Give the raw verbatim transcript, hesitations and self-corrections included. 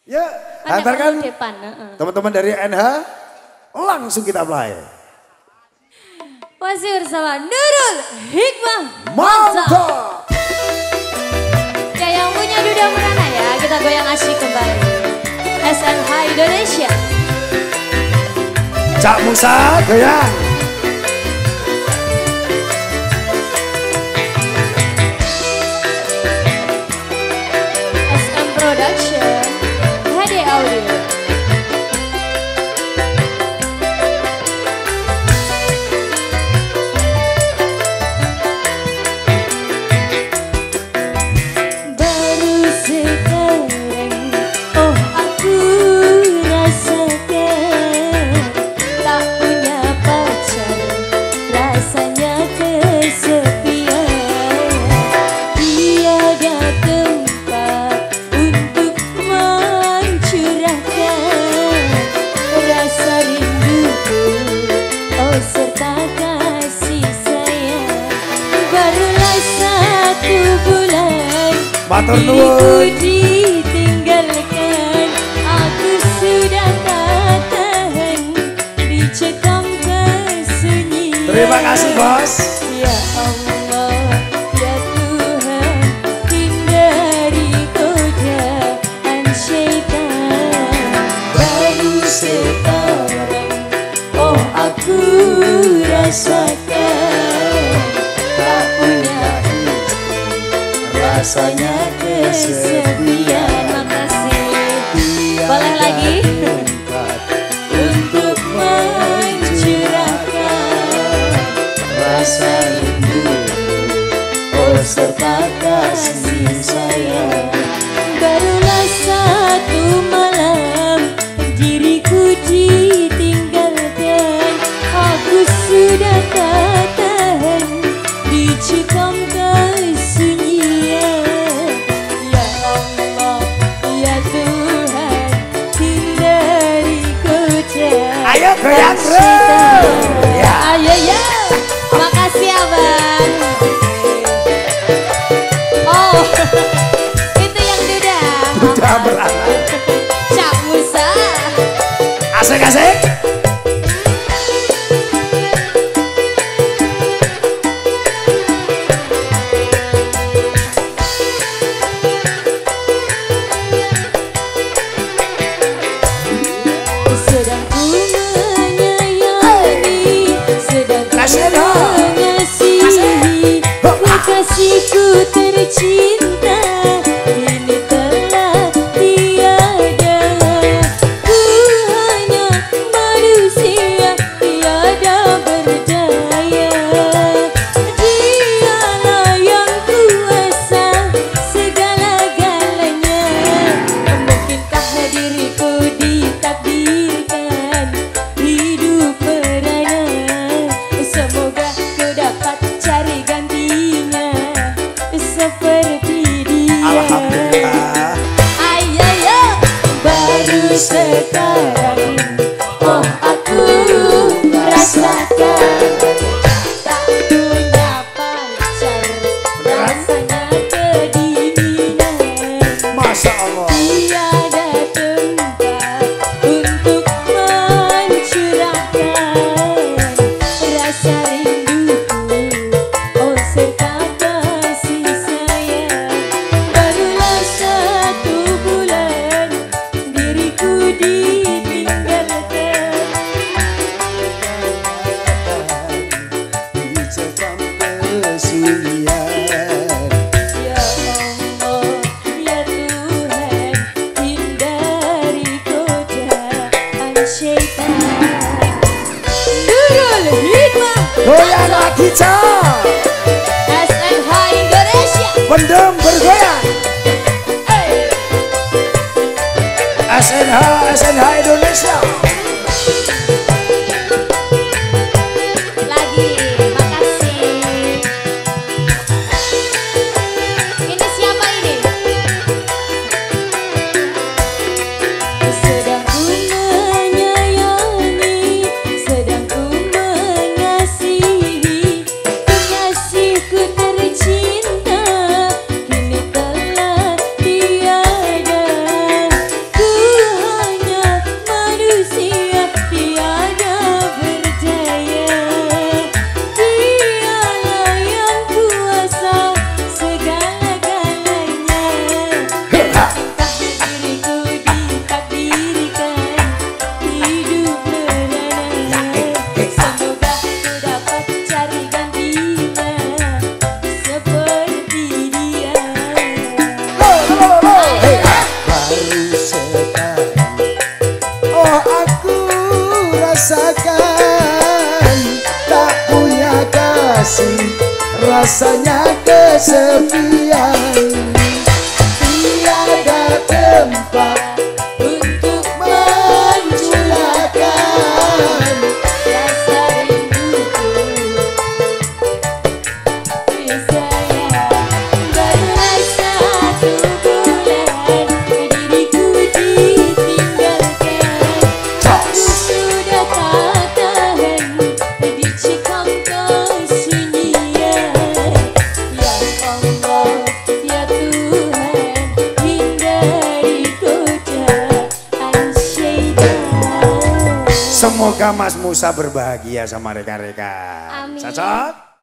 Ya, antarkan teman-teman dari N H langsung kita play. Masih bersama Nurul Hikmah. Mantap. Ya yang punya Duda Murana ya, kita goyang asyik kembali. S N H Indonesia. Cak Musa goyang. S M Production. H D Audio. Matur nuwun. Ditinggalkan, aku sudah tak tahan, dicekam kesunyian. Terima kasih bos. Ya Allah, ya Tuhan, hindari godaan syaitan. Baru sekarang, oh aku rasakan, tak punya rasanya kesepian. Makasih. Boleh lagi? Untuk mencurahkan rasa rindu, oh serta kasih sayang. Barulah satu malam diriku ditinggalkan, aku sudah tak tahan, dicekam kesunyian. Ayo goyang bro. Ya. Ayo ya. Makasih abang. Oh, itu yang Duda. Duda beranak. Cak Musa. Asik-asik. Kasihku tercinta ini telah tiada. Ku hanya manusia tiada berdaya. Dialah yang kuasa segala-galanya. Mungkinkah diriku ditakdirkan hidup merana? Semoga ku dapat cari gantinya seperti dia. Alhamdulillah. Ayo yo, baru sekarang, oh aku rasakan, tak punya pacar, rasanya kedinginan. Masya Allah. Tiada tempat untuk mencurahkan rasa rinduku, oh serta kasih sayang. Barulah satu bulan diriku ditinggalkan, dicekam kesunyian. ya Allah, ya Tuhan, hindari godaan syaitan. Nurul Hikmah. Goyang lagi cak. S N H Indonesia. Pendem bergoyang. S N H S N H Indonesia. Lagi, makasih. Ini siapa ini? Sedang ku menyayangi, sedang ku mengasihi, kekasihku tercinta kini telah tiada. Ku sekali. Oh aku rasakan tak punya kasih, rasanya kesepian. Tiada tempat untuk mencurahkan rasa rinduku. Saya barulah satu bulan diriku ditinggalkan. Aku sudah tak tahan dicekam kesunyian. Ya Allah, ya Tuhan, hindari godaan syaitan. Semoga Mas Musa berbahagia sama rekan-rekan. Amin. Cocok?